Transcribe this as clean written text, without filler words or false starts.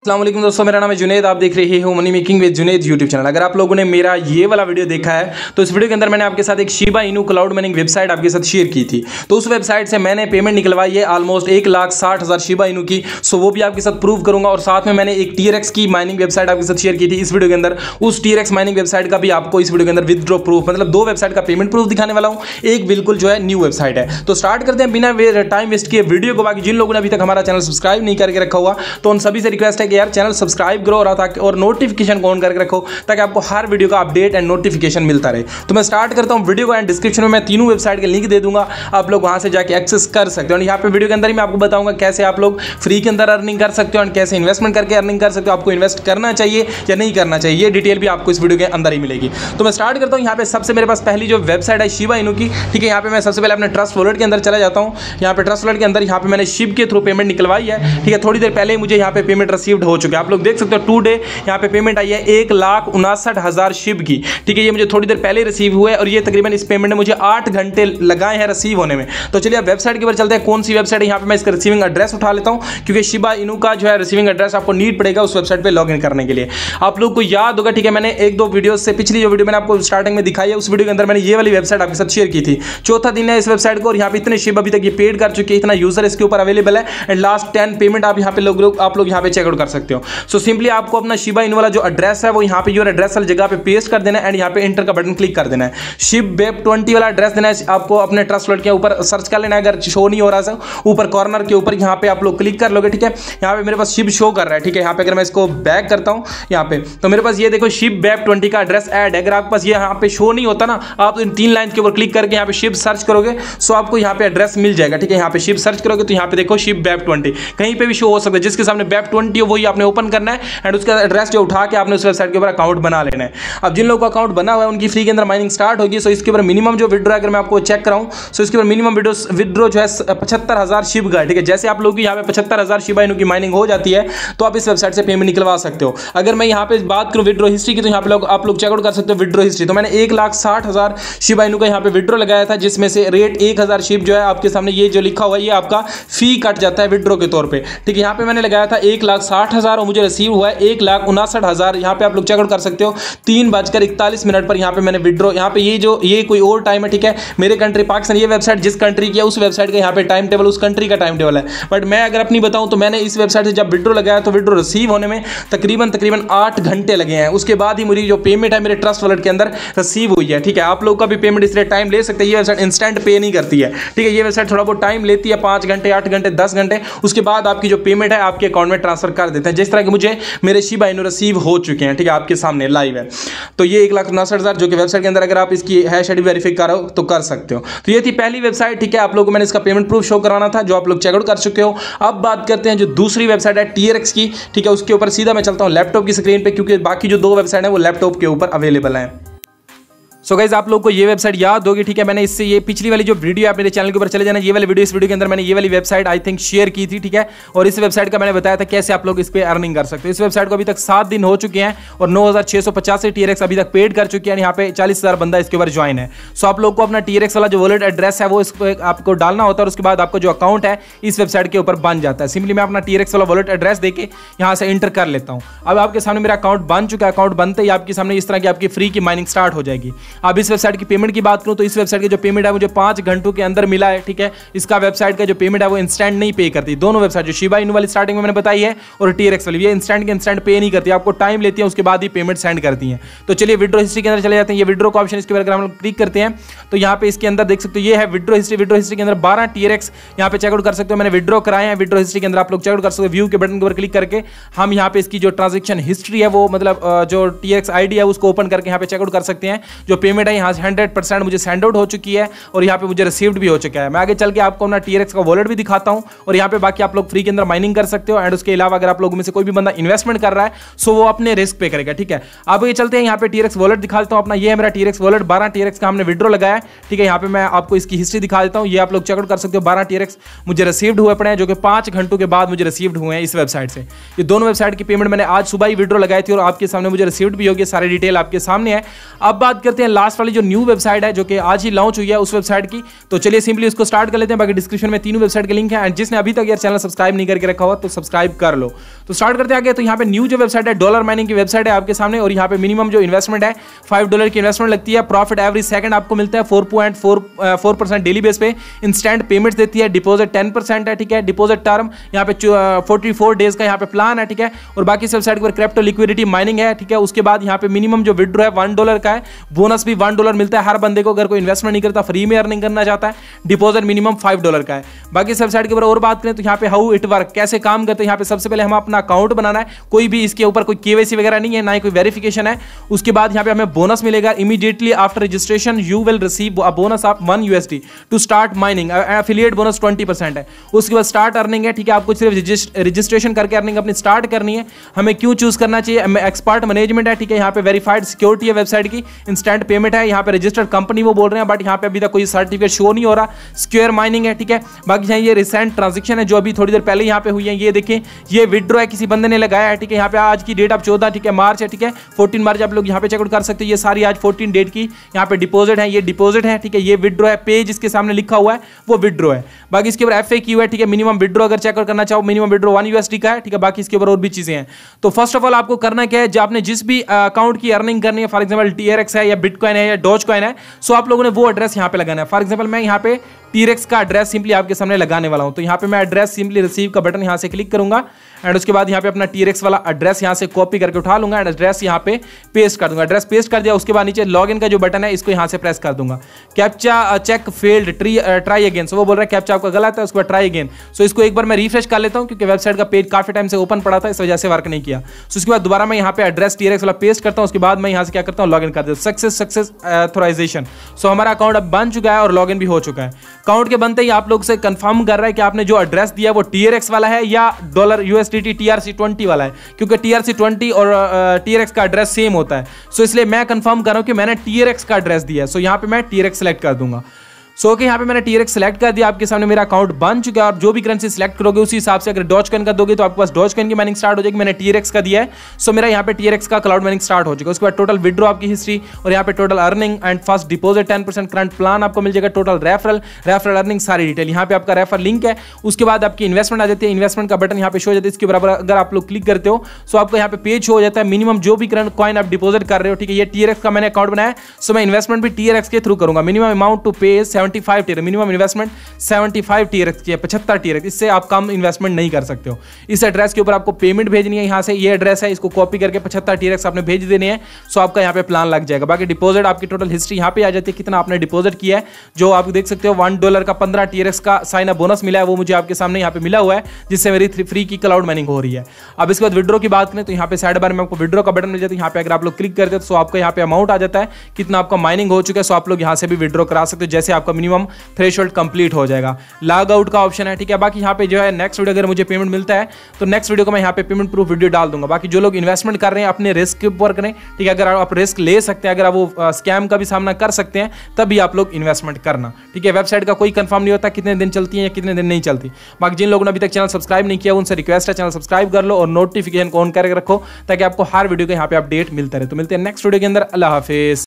अस्सलाम वालेकुम दोस्तों, मेरा नाम है जुनेद। आप देख रहे हो money making with Junaid YouTube channel. अगर आप लोगों ने मेरा ये वाला वीडियो देखा है तो इस वीडियो के अंदर मैंने आपके साथ एक Shiba Inu cloud mining website आपके साथ शेयर की थी। तो उस वेबसाइट से मैंने पेमेंट निकलवाई है ऑलमोस्ट 1,60,000 शिबा इनू की। सो वो भी आपके साथ प्रूव करूंगा और साथ में मैंने एक TRX की माइनिंग वेबसाइट आपके साथ शेयर की थी इस वीडियो के अंदर। उस TRX माइनिंग वेबसाइट का भी आपको इस वीडियो के अंदर विदड्रॉ प्रूफ, मतलब दो वेबसाइट का पेमेंट प्रूफ दिखाने वाला हूँ। एक बिल्कुल जो है न्यू वेबसाइट है। तो स्टार्ट करते हैं बिना टाइम वेस्ट किए वीडियो को। बाकी जिन लोगों ने अभी तक हमारा चैनल सब्सक्राइब नहीं करके रखा हुआ तो उन सभी से रिक्वेस्ट है कि यार चैनल सब्सक्राइब करो और नोटिफिकेशन को ऑन करके रखो ताकि आपको हर वीडियो का अपडेट एंड नोटिफिकेशन मिलता रहे। तो मैं स्टार्ट करता हूं वीडियो को एंड डिस्क्रिप्शन में मैं तीनों वेबसाइट के लिंक दे दूंगा, आप लोग वहां से जाके एक्सेस कर सकते हो। यहाँ पे वीडियो के अंदर ही मैं आपको बताऊंगा कैसे आप लोग फ्री के अंदर अर्निंग कर सकते हो और कैसे इन्वेस्टमेंट करके अर्निंग कर सकते हो। आपको इन्वेस्ट करना चाहिए या नहीं करना चाहिए, ये डिटेल भी आपको इस वीडियो के अंदर ही मिलेगी। तो मैं स्टार्ट करता हूँ। यहाँ पे सबसे मेरे पास पहली जो वेबसाइट है शिबा इनू की, ठीक है। यहाँ पे मैं सबसे पहले अपने ट्रस्ट वॉलेट के अंदर चला जाता हूँ। यहाँ पे ट्रस्ट वॉलेट के अंदर यहाँ पे मैंने शिब के थ्रू पेमेंट निकलवाई है, ठीक है। थोड़ी देर पहले मुझे यहाँ पे पेमेंट रिसीव्ड हो चुका है। आप लोग देख सकते हो टू डे यहाँ पे पेमेंट आई है 1,59,000 शिब की, ठीक है। ये मुझे थोड़ी देर पहले रिसीव हुआ है और ये तकरीबन इस पेमेंट ने मुझे 8 घंटे लगाए हैं रिसीव होने में। तो चलिए अब वेबसाइट के ऊपर चलते हैं। कौन सी वेबसाइट है, यहाँ पे मैं इसका रिसीविंग एड्रेस उठा लेता हूँ क्योंकि शिबा इनू का जो है रिसीविंग एड्रेस आपको नीड पड़ेगा उस वेबसाइट पे लॉग इन करने के लिए। आप लोग को याद होगा, ठीक है, मैंने एक दो वीडियो से पिछली जो वीडियो मैंने आपको स्टार्टिंग में दिखाई है उस वीडियो के अंदर मैंने ये वाली वेबसाइट आपके साथ शेयर की थी। चौथा दिन है इस वेबसाइट को और यहाँ पे इतने शिब अभी तक ये पेड कर चुके हैं, इतना यूजर इसके ऊपर अवेलेबल है एंड लास्ट 10 पेमेंट आप यहाँ पे आप लोग यहाँ पे चेकआउट कर सकते हो। सो सिंपली आपको अपना शिबा इनू वाला जो एड्रेस है वो यहाँ पे योर एड्रेस वाली जगह पे पेस्ट कर देना है एंड यहाँ पे एंटर का बटन क्लिक कर देना है। शिब वेब 20 वाला एड्रेस देना है आपको अपने ट्रस्ट वॉलेट के ऊपर सर्च कर लेना है। अगर शो नहीं हो रहा है ऊपर कॉर्नर के ऊपर यहाँ पे आप लोग क्लिक कर लोगे, ठीक है। यहाँ पे मेरे पास शिब शो कर रहा है, ठीक है। यहाँ पे अगर मैं इसको बैक करता हूँ यहाँ पे तो मेरे पास ये देखो शिब वेब 20 का एड्रेस ऐड है। अगर आपके पास ये यहाँ पे शो नहीं होता ना, आप इन 3 लाइन के ऊपर क्लिक करके यहाँ पे शिब सर्च करोगे सो आपको यहाँ पे एड्रेस मिल जाएगा, ठीक है। यहाँ पे शिब सर्च करोगे तो यहाँ पे देखो शिब वेब 20 कहीं पे भी शो हो सकता है। जिसके सामने वेब 20 हो वही आपने ओपन करना है एंड उसका एड्रेस जो उठा के आपने उस वेबसाइट के ऊपर अकाउंट बना लेना है। अब जिन लोगों का अकाउंट बना हुआ है उनकी फ्री के अंदर माइनिंग स्टार्ट होगी। सो इसके ऊपर मिनिमम जो विड्रॉ अगर मैं आपको चेक कराऊं सो इसके ऊपर मिनिमम विड्रॉ जो है 75,000 शिब का है, ठीक है। जैसे आप लोगों की यहाँ पे 75,000 शिबा इनू की माइनिंग हो जाती है तो आप इस वेबसाइट से पेमेंट निकलवा सकते हो। अगर मैं यहाँ पे बात करूँ विड्रॉ हिस्ट्री की तो यहाँ पे आप लोग चेकआउट कर सकते हो विड्रॉ हिस्ट्री। तो मैंने 1,60,000 शिबा इनू का यहाँ पे विड्रॉ लगाया था जिसमें से रेट 1,000 शिब जो है आपके सामने ये जो लिखा हुआ है ये आपका फी कट जाता है विड्रॉ के तौर पर, ठीक है। यहाँ पे मैंने लगाया था 1,60,000 और मुझे रिसीव हुआ है 1,59,000। यहाँ पे आप लोग चेकआउट कर सकते हो 3:41 पर यहाँ पे मैंने विड्रॉ, यहाँ पे ये कोई और टाइम है, ठीक है। मेरे कंट्री पाकिस्तान, ये वेबसाइट जिस कंट्री की है उस वेबसाइट का यहाँ पे टाइम टेबल उस कंट्री का टाइम टेबल है। बट मैं अगर अपनी बताऊं तो मैंने इस वेबसाइट से जब विड्रॉ लगाया तो विड्रॉ रिसीव होने में तकरीबन 8 घंटे लगे हैं। उसके बाद ही मेरी जो पेमेंट है मेरे ट्रस्ट वॉलेट के अंदर रिसीव हुई है, ठीक है। आप लोग का भी पेमेंट इसलिए टाइम ले सकते हैं, ये वेबसाइट इंस्टेंट पे नहीं करती है, ठीक है। ये वेबसाइट थोड़ा बहुत टाइम लेती है, 5 घंटे 8 घंटे 10 घंटे, उसके बाद आपकी जो पेमेंट है आपके अकाउंट में ट्रांसफर कर देते हैं। जिस तरह के मुझे मेरे शिबा इनू रिसीव हो चुके हैं, ठीक है, आपके सामने लाइव है। तो ये 1,59,000 जो कि वेबसाइट के अंदर अगर आप इसकी हैश आईडी वेरीफाई करो तो कर सकते हो। तो ये थी पहली वेबसाइट, ठीक है। आप लोगों को मैंने इसका पेमेंट प्रूफ शो कराना था जो आप लोग चेकआउट कर चुके हो। अब बात करते हैं जो दूसरी वेबसाइट है TRX की, ठीक है। उसके ऊपर सीधा मैं चलता हूं लैपटॉप की स्क्रीन पे क्योंकि बाकी जो 2 वेबसाइट है वो लैपटॉप के ऊपर अवेलेबल है। सो गाइस आप लोग को ये वेबसाइट याद होगी, ठीक है। मैंने इससे ये पिछली वाली जो वीडियो आप मेरे चैनल के ऊपर चले जाना, ये वाली वीडियो, इस वीडियो के अंदर मैंने ये वाली वेबसाइट आई थिंक शेयर की थी, ठीक है। और इस वेबसाइट का मैंने बताया था कैसे आप लोग इस पे अर्निंग कर सकते हो। इस वेबसाइट को अभी तक 7 दिन हो चुके हैं और 9,650 से TRX अभी तक पेड कर चुके हैं। यहाँ पे 40,000 बंदा इसके ऊपर ज्वाइन है। सो आप लोग को अपना TRX वाला जो वॉलेट एड्रेस है वो इसको आपको डालना होता है और उसके बाद आपका जो अकाउंट है इस वेबसाइट के ऊपर बन जाता है। सिंपली मैं अपना TRX वाला वॉलेट एड्रेस देके यहाँ से एंटर कर लेता हूँ। अब आपके सामने मेरा अकाउंट बन चुका है। अकाउंट बनते ही आपके सामने इस तरह की आपकी फ्री की माइनिंग स्टार्ट हो जाएगी। अब इस वेबसाइट की पेमेंट की बात करूं तो इस वेबसाइट की जो पेमेंट है मुझे 5 घंटों के अंदर मिला है, ठीक है। इसका वेबसाइट का जो पेमेंट है वो इंस्टेंट नहीं पे करती। दोनों वेबसाइट जो शिबा इनू वाली स्टार्टिंग में मैंने बताई है और TRX वाली ये इंस्टेंट पे नहीं करती, आपको टाइम लेती है, उसके बाद ही पेमेंट सेंड करती है। तो चलिए विड्रॉ हिस्ट्री के अंदर चले जाते हैं। ये विड्रॉ का ऑप्शन इसके ऊपर अगर हम लोग क्लिक करते हैं तो यहाँ पे इसके अंदर देख सकते हो ये है विड्रॉ हिस्ट्री। विड्रॉ हिस्ट्री के अंदर 12 TRX यहाँ पे चेकआउट कर सकते हो। मैंने विड्रॉ कराए हैं। विड्रॉ हिस्ट्री के अंदर आप लोग चेकआउट कर सकते हो। व्यू के बटन के ऊपर क्लिक करके हम यहाँ पे इसकी जो ट्रांजेक्शन हिस्ट्री है वो मतलब जो TRX ID है उसको ओपन करके यहाँ पे चेकआउट कर सकते हैं। जो पेमेंट है यहाँ से 100% मुझे सेंड आउट हो चुकी है और यहाँ पे मुझे रिसीव्ड भी हो चुका है। मैं आगे चल के आपको अपना TRX का वॉलेट भी दिखाता हूँ और यहाँ पे बाकी आप लोग फ्री के अंदर माइनिंग कर सकते हो। एंड उसके अलावा अगर आप लोगों में से कोई भी बंदा इन्वेस्टमेंट कर रहा है सो वो अपने रिस्क पे करेगा, ठीक है। अब ये चलते हैं यहाँ पे TRX वॉलेट दिखा देता हूँ अपना। ये है मेरा TRX वॉलेट, 12 TRX का हमने विड्रॉ लगाया, ठीक है। यहाँ पे मैं आपको इसकी हिस्ट्री दिखा देता हूँ। ये आप लोग चेकआउट कर सकते हो। 12 TRX मुझे रिसीव्ड हुए पड़े हैं जो कि 5 घंटों के बाद मुझे रिसीव्ड हुए हैं इस वेबसाइट से। ये दोनों वेबसाइट की पेमेंट मैंने आज सुबह ही विड्रॉ लगाई थी और आपके सामने मुझे रिसीव्ड भी होगी। सारी डिटेल आपके सामने है। अब बात करते हैं लास्ट वाली जो न्यू वेबसाइट है जो कि आज ही लॉन्च हुई है उस वेबसाइट की। तो चलिए सिंपली उसको स्टार्ट कर लेते हैं। बाकी डिस्क्रिप्शन में तीनों वेबसाइट के लिंक है, एंड जिसने अभी तक यार चैनल सब्सक्राइब नहीं करके रखा हुआ तो सब्सक्राइब कर लो। तो स्टार्ट करते आगे। तो यहाँ पे न्यू जो वेबसाइट है डॉलर माइनिंग की वेबसाइट है आपके सामने, और यहाँ पे मिनिमम जो इन्वेस्टमेंट है $5 की इन्वेस्टमेंट लगती है। प्रॉफिट एवरी सेकंड आपको मिलता है 4.4% डेली बेस पे। इंस्टेंट पेमेंट्स देती है। डिपॉजिट 10% है, ठीक है। डिपॉजिट टर्म यहाँ पे 44 डेज का यहाँ पे प्लान है, ठीक है। और बाकी इस वेबसाइट पर क्रिप्टो लिक्विडिटी माइनिंग है, ठीक है। उसके बाद यहाँ पे मिनिमम जो विड्रो है $1 का है। बोनस भी $1 मिलता है हर बंदे को अगर कोई इन्वेस्टमेंट नहीं करता, फ्री में अर्निंग करना चाहता है। डिपॉजिट मिनिमम $5 का है। बाकी इस वेबसाइट के ऊपर और बात करें तो यहाँ पे हाउ इट वर्क, कैसे काम करते हैं। यहाँ पे सबसे पहले हम अपना अकाउंट बनाना है, कोई भी इसके ऊपर कोई केवाईसी वगैरह नहीं है, ना ही कोई वेरिफिकेशन है। उसके बाद यहाँ पे हमें बोनस मिलेगा। Immediately after registration you will receive a bonus of $1 to start mining. Affiliate bonus 20% है। उसके बाद स्टार्ट अर्निंग है, ठीक है। आपको सिर्फ रजिस्ट्रेशन करके अर्निंग अपनी स्टार्ट करनी है। हमें क्यों चूज करना चाहिए, एक्सपर्ट मैनेजमेंट है, ठीक है। यहाँ पे वेरीफाइड सिक्योरिटी है वेबसाइट की, इंस्टेंट पेमेंट है, यहाँ पे रजिस्टर्ड कंपनी वो बोल रहे हैं, बट यहाँ पे अभी तक कोई सर्टिफिकेट शो नहीं हो रहा। सिक्योर माइनिंग है, ठीक है। बाकी यहाँ ये रिसेंट ट्रांजेक्शन है जो अभी थोड़ी देर पहले यहाँ पे हुई है, ये देखें, ये विड्रो है, किसी बंदे ने लगाया है, ठीक है। यहाँ पे आज की डेट आप 14, ठीक है, मार्च है, ठीक है। 14 मार्च आप लोग यहाँ पे चेकआउट कर सकते हैं। ये सारी आज 14 डेट की यहाँ पे डिपॉजिट है, ये डिपॉजिट है, ठीक है। ये विड्रो है, पे जिसके सामने लिखा हुआ है वो विड्रो है। बाकी इसके ऊपर FAQ है, ठीक है। मिनिमम विड्रो अगर चेकआउट करना चाहो, मिनिमम विड्रो $1 का है, ठीक है। बाकी इसके ऊपर और भी चीजें हैं। तो फर्स्ट ऑफ ऑल आपको करना क्या है, जो आपने जिस भी अकाउंट की अर्निंग करनी है, फॉर एग्जांपल TRX है या बिटकॉइन है या डॉजकॉइन है, सो आप लोगों ने वो एड्रेस यहाँ पे लगाना है। फॉर एग्जांपल मैं यहाँ पे TRX का एड्रेस सिंपली आपके सामने लगाने वाला हूं। तो यहाँ पे मैं एड्रेस सिंपली रिसीव का बटन यहाँ से क्लिक करूंगा, एंड उसके बाद यहाँ पे अपना TRX वाला एड्रेस यहाँ से कॉपी करके उठा लूंगा, एंड एड्रेस यहाँ पे पेस्ट कर दूंगा। एड्रेस पेस्ट कर दिया, उसके बाद नीचे लॉगिन का जो बटन है इसको यहाँ से प्रेस कर दूंगा। Captcha check failed, try again. So वो बोल रहा है कैप्चा आपका गलत है, उसके बाद ट्राई अगेन। सो इसको एक बार मैं रिफ्रेश कर लेता हूँ क्योंकि वेबसाइट का पेज काफी टाइम से ओपन पड़ा था, इस वजह से वर्क नहीं किया। सो उसके बाद दोबारा मैं यहाँ पे एड्रेस TRX वाला पेस्ट करता हूँ, उसके बाद मैं यहाँ से क्या करता हूँ, लॉगिन कर देता हूँ। Success authorisation. सो हमारा अकाउंट अब बन चुका है और लॉगिन भी हो चुका है। अकाउंट के बनते ही आप लोग से कंफर्म कर रहा है कि आपने जो एड्रेस दिया वो TRX वाला है या $USDT TRC20 वाला है, क्योंकि TRC20 और TRX का एड्रेस सेम होता है। सो इसलिए मैं कंफर्म कर रहा हूं कि मैंने TRX का एड्रेस दिया है। सो यहां पे मैं TRX सेलेक्ट कर दूंगा। सो ओके, यहाँ पे मैंने TRX सेलेक्ट कर दिया। आपके सामने मेरा अकाउंट बन चुका है, और जो भी करेंसी सेलेक्ट करोगे उसी हिसाब से, अगर डॉजकॉइन का दोगे तो आपके पास डॉजकॉइन की माइनिंग स्टार्ट हो जाएगी। मैंने TRX का दिया है, सो मेरा यहाँ पे TRX का क्लाउड माइनिंग स्टार्ट हो चुका है। उसके बाद टोटल विड्रो आपकी हिस्ट्री, और यहाँ पे total earning and first deposit 10% current plan आपको मिल जाएगा। टोटल रेफरल अर्निंग सारी डिटेल यहाँ पे आपका रेफर लिंक है। उसके बाद आपकी इन्वेस्टमेंट आ जाती है, इन्वेस्टमेंट का बटन यहाँ पे शो हो जाता है। इसके बराबर अगर आप लोग क्लिक करते हो सो आपको यहाँ पे पेज शो हो जाता है। मिनिमम जो भी करंट कॉइन आप डिपॉजिट कर रहे हो, ठीक है। ये TRX का मैंने अकाउंट बनाया, सो मैं इन्वेस्टमेंट भी TRX के थ्रू करूंगा। मिनिमम अमाउंट टू पे 75 TRX, मिनिमम इन्वेस्टमेंट 75 TRX की है, 75 TRX। इससे आप कम इन्वेस्टमेंट नहीं कर सकते हो। इस एड्रेस के ऊपर आपको पेमेंट भेजनी है, यहाँ से ये एड्रेस है, इसको कॉपी करके 75 TRX आपने भेज देनी है। सो आपका यहाँ पे प्लान लग जाएगा। बाकी डिपॉजिट आपकी टोटल हिस्ट्री यहाँ पे आ जाती है, कितना आपने डिपॉजिट किया है, जो आप देख सकते हो। $1 का 15 TRX का साइन अप बोनस मिला है, वो मुझे आपके सामने यहाँ पे मिला हुआ है, जिससे मेरी फ्री की क्लाउड माइनिंग हो रही है। अब इसके बाद विड्रो की बात करें तो यहाँ पे साइड बार में आपको विड्रो का बटन मिल जाता है। यहाँ पे अगर आप लोग क्लिक करते हो तो आपको यहाँ पे अमाउंट आ जाता है, कितना आपका माइनिंग हो चुका है। सो आप लोग यहाँ से भी विड्रो करा सकते हो, जैसे आपका मिनिमम थ्रेशोल्ड कंप्लीट हो जाएगा। लॉग आउट का ऑप्शन है, ठीक है। बाकी यहाँ पे जो है नेक्स्ट वीडियो, अगर मुझे पेमेंट मिलता है तो नेक्स्ट वीडियो को मैं यहाँ पे पेमेंट प्रूफ वीडियो डाल दूंगा। बाकी जो लोग इन्वेस्टमेंट कर रहे हैं अपने रिस्क के ऊपर करें, ठीक है। अगर आप रिस्क ले सकते हैं, अगर आप वो स्कैम का भी सामना कर सकते हैं, तभी आप लोग इन्वेस्टमेंट करना, ठीक है। वेबसाइट का कोई कंफर्म नहीं होता कितने दिन चलती है या कितने दिन नहीं चलती। बाकी जिन लोगों ने अभी तक चैनल सब्सक्राइब नहीं किया उनसे रिक्वेस्ट है चैनल सब्सक्राइब कर लो और नोटिफिकेशन को ऑन करके रखो, ताकि आपको हर वीडियो के यहाँ पे अपडेट मिलता रहे। तो मिलते हैं नेक्स्ट वीडियो के अंदर। अल्लाह हाफिज।